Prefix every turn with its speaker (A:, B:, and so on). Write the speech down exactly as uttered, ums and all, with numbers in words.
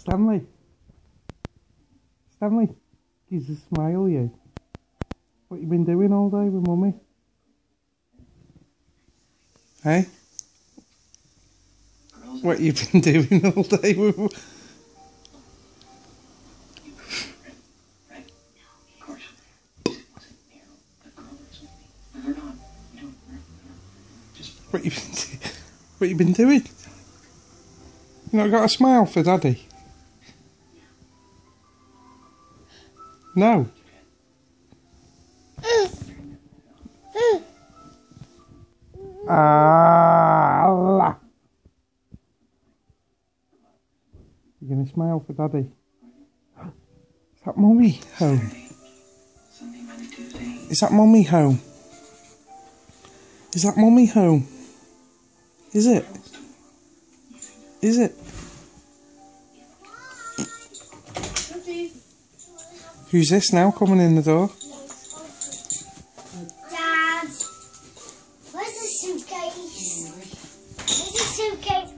A: Stanley. Stanley, give us a smile, you. What you been doing all day with Mummy? Hey? What you been doing all day with Mummy? What you been do What you been doing? You not got a smile for Daddy? No. Ah. You gonna smile for Daddy? Is that Mummy home? Is that Mummy home? Is that Mummy home? Is it? Is it? Who's this now coming in the door?
B: Dad, where's the suitcase? Where's the suitcase?